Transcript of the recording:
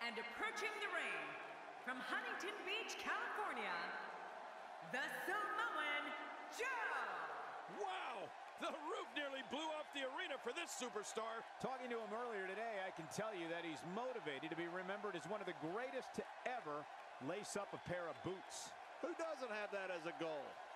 And approaching the ring, from Huntington Beach, California, the Samoan Joe! Wow! The roof nearly blew off the arena for this superstar. Talking to him earlier today, I can tell you that he's motivated to be remembered as one of the greatest to ever lace up a pair of boots. Who doesn't have that as a goal?